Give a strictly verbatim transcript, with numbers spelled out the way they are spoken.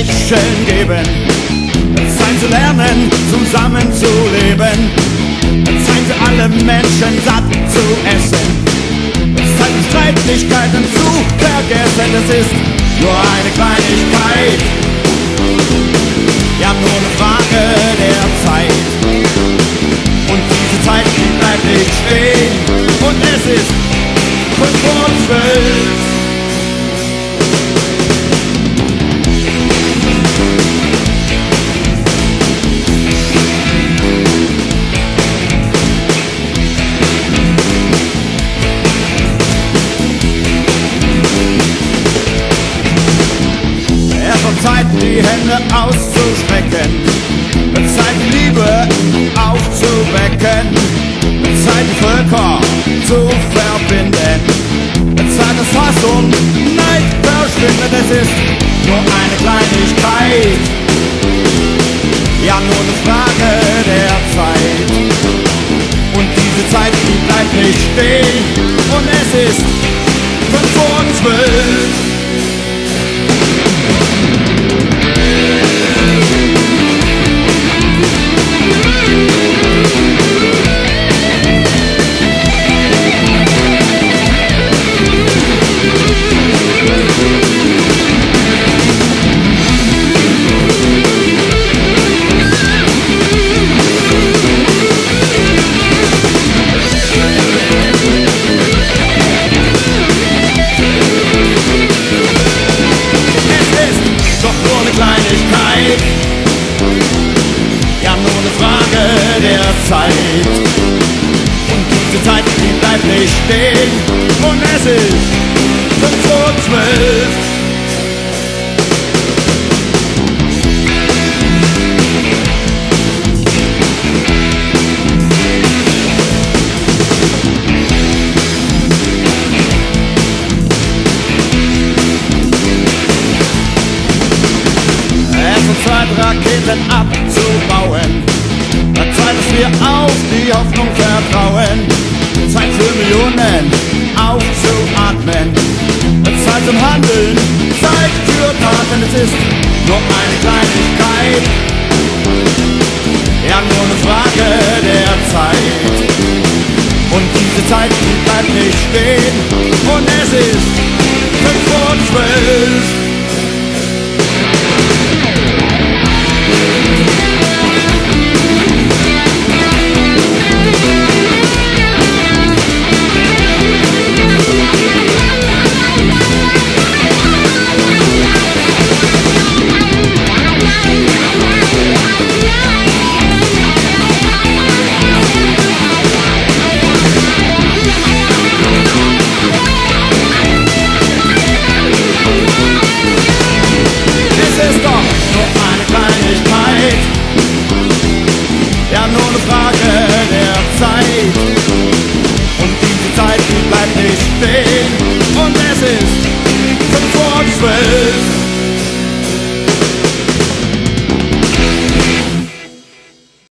Menschen geben. Zeit zu lernen, zusammen zu leben. Zeit für alle Menschen satt zu essen. Zeit für Streitigkeiten zu vergessen. Es ist nur eine Kleinigkeit, ja nur eine Frage der Zeit. Und diese Zeit, die bleibt nicht stehen. Und es ist fünf vor zwölf. Zeit, die Hände auszustrecken, Zeit, die Liebe aufzuwecken, Zeit, die Völker zu verbinden, Zeit, das Hass und Neid verschwindet. Es ist nur eine Kleinigkeit, ja nur eine Frage der Zeit. Und diese Zeit, die bleibt nicht stehen. Und es ist fünf vor zwölf. Zeit. Und diese Zeit, die bleibt nicht stehen. Und es ist fünf vor zwölf. Es sind zwei Raketen abzubauen. Zeit, dass wir auf die Hoffnung vertrauen. Zeit für Millionen aufzuatmen. Zeit zum Handeln, Zeit für Taten. Es ist nur eine Kleinigkeit, ja nur eine Frage der Zeit. Und diese Zeit, die bleibt nicht stehen. Und es ist fünf vor zwölf.